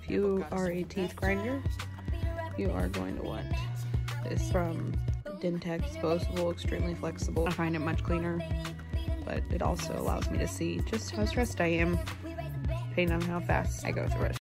if you are a teeth grinder, you are going to want this from Dentek Disposable, extremely flexible. I find it much cleaner, but it also allows me to see just how stressed I am, depending on how fast I go through it.